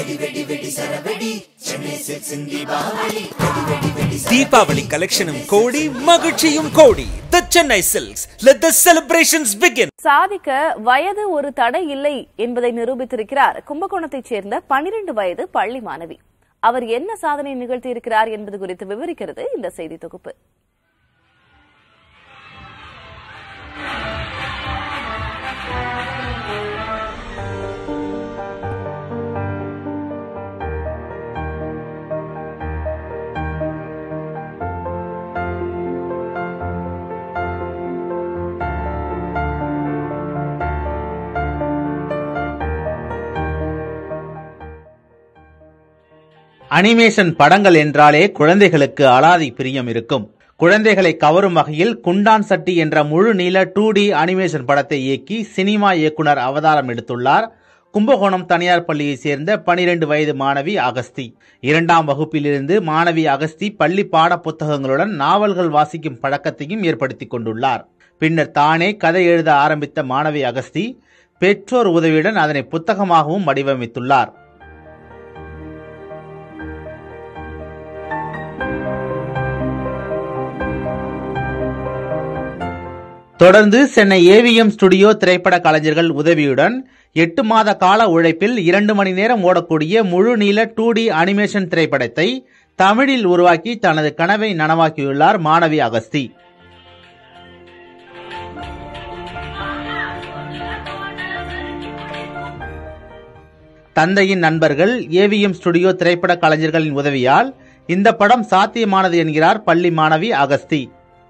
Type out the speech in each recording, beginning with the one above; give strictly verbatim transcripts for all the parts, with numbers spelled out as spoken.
Deepavali collection Kodi, Magachiyum Kodi. The Chennai Silks. Let the celebrations begin. சாதிக்க வயது ஒரு தடை இல்லை என்பதை நிரூபித்திருக்கிறார் கும்பகோணத்தைச் சேர்ந்த பன்னிரண்டு வயது பள்ளி மாணவி. அவர் என்ன சாதனை நிகழ்த்தியிருக்கிறார் என்பது குறித்து விவரிக்கிறது இந்த செய்தி தொகுப்பு. அனிமேஷன் படங்கள் என்றாலே குழந்தைகளுக்கு அலாதி பிரியம் இருக்கும். குழந்தைகளை கவரும் வகையில் குண்டான் சட்டி என்ற முழு நீள டூ டி அனிமேஷன் படத்தை இயக்கி சினிமா இயக்குனர் அவதாரம் எடுத்துள்ளார் கும்பகோணம் தனியார் பள்ளியை சேர்ந்த பனிரெண்டு வயது மாணவி அகஸ்தி. இரண்டாம் வகுப்பிலிருந்து மாணவி அகஸ்தி பள்ளி பாட புத்தகங்களுடன் நாவல்கள் வாசிக்கும் பழக்கத்தையும் ஏற்படுத்திக் கொண்டுள்ளார். பின்னர் தானே கதை எழுத ஆரம்பித்த மாணவி அகஸ்தி பெற்றோர் உதவியுடன் அதனை புத்தகமாகவும் வடிவமைத்துள்ளார். தொடர்ந்து சென்னை ஏவிஎம் ஸ்டுடியோ திரைப்பட கலைஞர்கள் உதவியுடன் எட்டு மாத கால உழைப்பில் இரண்டு மணி நேரம் ஓடக்கூடிய முழு நீள டூ டி அனிமேஷன் திரைப்படத்தை தமிழில் உருவாக்கி தனது கனவை நனவாக்கியுள்ளார் மாணவி அகஸ்தி. தந்தையின் நண்பர்கள் ஏவிஎம் ஸ்டுடியோ திரைப்பட கலைஞர்களின் உதவியால் இந்த படம் சாத்தியமானது என்கிறார் பள்ளி மாணவி அகஸ்தி.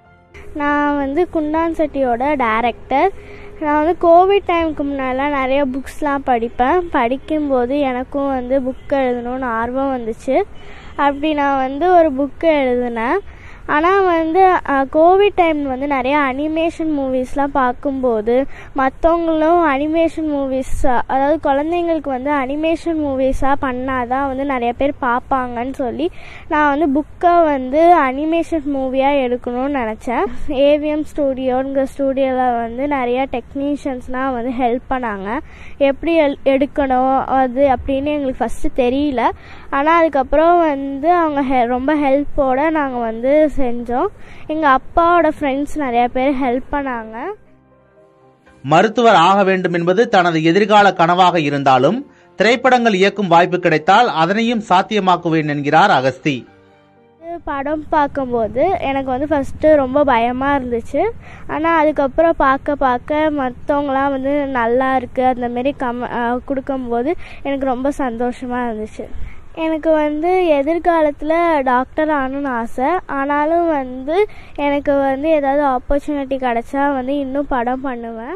நான் வந்து குண்டான் சட்டியோட டைரக்டர். நான் வந்து கோவிட் டைமுக்கு முன்னாடிலாம் நிறைய புக்ஸ்லாம் படிப்பேன். படிக்கும்போது எனக்கும் வந்து புக் எழுதணும்னு ஆர்வம் வந்துச்சு. அப்படி நான் வந்து ஒரு புக்கு எழுதினேன். ஆனால் வந்து கோவிட் டைம் வந்து நிறைய அனிமேஷன் மூவிஸ்லாம் பார்க்கும்போது மற்றவங்களும் அனிமேஷன் மூவிஸ், அதாவது குழந்தைங்களுக்கு வந்து அனிமேஷன் மூவிஸாக பண்ணாதான் வந்து நிறைய பேர் பார்ப்பாங்கன்னு சொல்லி நான் வந்து புக்கை வந்து அனிமேஷன் மூவியாக எடுக்கணும்னு நினச்சேன். ஏவிஎம் ஸ்டூடியோங்கிற ஸ்டூடியோவில் வந்து நிறைய டெக்னீஷியன்ஸ்னால் வந்து ஹெல்ப் பண்ணாங்க. எப்படி எடுக்கணும் அது அப்படின்னு எங்களுக்கு ஃபஸ்ட்டு தெரியல. ஆனால் அதுக்கப்புறம் வந்து அவங்க ஹெ ரொம்ப ஹெல்ப்போடு நாங்கள் வந்து செஞ்சோம். எங்கள் அப்பாவோட ஃப்ரெண்ட்ஸ் நிறைய பேர் ஹெல்ப் பண்ணாங்க. மருத்துவர் ஆக வேண்டும் என்பது தனது எதிர்கால கனவாக இருந்தாலும் திரைப்படங்கள் இயக்கும் வாய்ப்பு கிடைத்தால் அதனையும் சாத்தியமாக்குவேன் என்கிறார் அகஸ்தி. படம் பார்க்கும்போது எனக்கு வந்து ஃபஸ்ட்டு ரொம்ப பயமாக இருந்துச்சு. ஆனால் அதுக்கப்புறம் பார்க்க பார்க்க மற்றவங்களாம் வந்து நல்லா இருக்குது அந்தமாரி கம் கொடுக்கும்போது எனக்கு ரொம்ப சந்தோஷமாக இருந்துச்சு. எனக்கு வந்து எதிர்காலத்தில் டாக்டர் ஆகணும்னு ஆசை. ஆனாலும் வந்து எனக்கு வந்து ஏதாவது ஆப்பர்ச்சுனிட்டி கிடைச்சா வந்து இன்னும் படம் பண்ணுவேன்.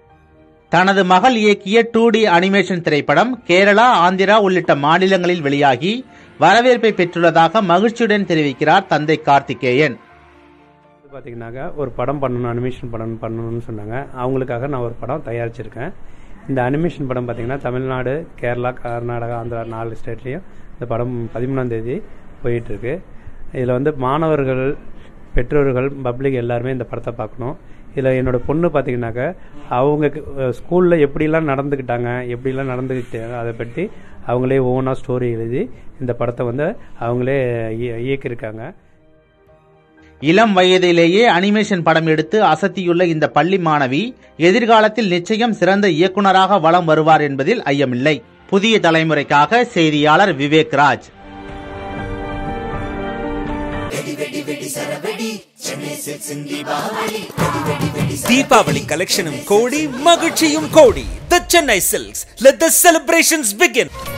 தனது மகள் இயக்கிய டூ டி அனிமேஷன் திரைப்படம் கேரளா, ஆந்திரா உள்ளிட்ட மாநிலங்களில் வெளியாகி வரவேற்பை பெற்றுள்ளதாக மகிழ்ச்சியுடன் தெரிவிக்கிறார் தந்தை கார்த்திகேயன். பார்த்தீங்கன்னாக்கா ஒரு படம் பண்ணணும், அனிமேஷன் படம் பண்ணணும்னு சொன்னாங்க. அவங்களுக்காக நான் ஒரு படம் தயாரிச்சிருக்கேன். இந்த அனிமேஷன் படம் பார்த்தீங்கன்னா தமிழ்நாடு, கேரளா, கர்நாடகா, ஆந்திரா நாலு ஸ்டேட்லேயும் இந்த படம் பதிமூணாம் தேதி போயிட்டுருக்கு. இதில் வந்து மாணவர்கள், பெற்றோர்கள், பப்ளிக் எல்லாருமே இந்த படத்தை பார்க்கணும். இதில் என்னோடய பொண்ணு பார்த்தீங்கன்னாக்கா அவங்க ஸ்கூலில் எப்படிலாம் நடந்துக்கிட்டாங்க, எப்படிலாம் நடந்துக்கிட்டாங்க அதை பற்றி அவங்களே ஓனாக ஸ்டோரி எழுதி இந்த படத்தை வந்து அவங்களே இயக்கியிருக்காங்க. இளம் வயதிலேயே அனிமேஷன் படம் எடுத்து அசத்தியுள்ள இந்த பள்ளி மாணவி எதிர்காலத்தில் நிச்சயம் சிறந்த இயக்குனராக வலம் வருவார் என்பதில் ஐயமில்லை. புதிய தலைமுறைக்காக செய்தியாளர் Vivek Raj. Deepavali collection Kodi, Magachiyum Kodi. The Chennai Silks. Let the celebrations begin.